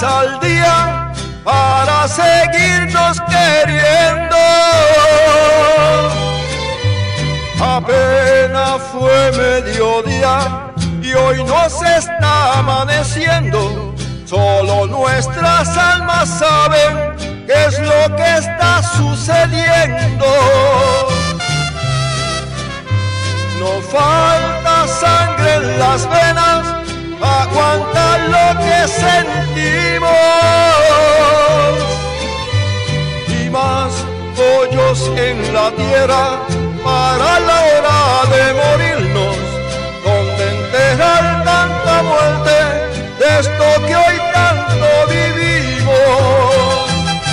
días al día para seguirnos queriendo. Apenas fue mediodía y hoy nos está amaneciendo. Solo nuestras almas saben qué es lo que está sucediendo. No falta sangre en las venas, aguanta lo que sentimos. Y más hoyos en la tierra para la hora de morirnos, donde enterrar tanta muerte de esto que hoy tanto vivimos.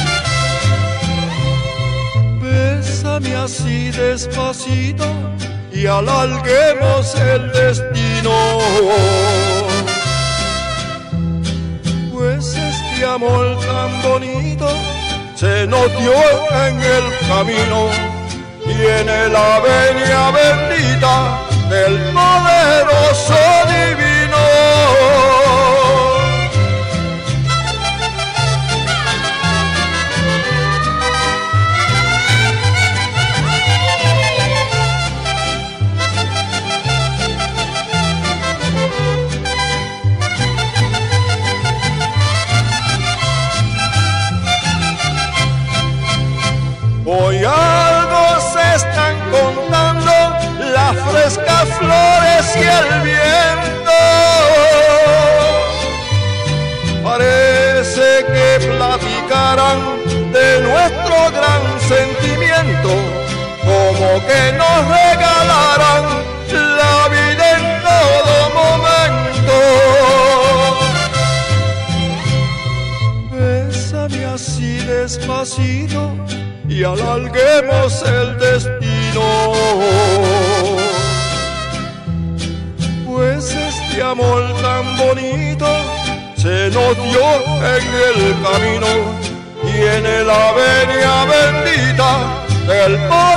Bésame así despacito y alarguemos el destino, pues este amor tan bonito se nos dio en el camino. Tiene la venia bendita del poderoso divino. Hoy algo se están contando las frescas flores y el viento. Parece que platicaran de nuestro gran sentimiento, como que nos regalaran la vida en todo momento. Bésame así despacito y alarguemos el destino, pues este amor tan bonito se nos dio en el camino. Tiene la venia bendita del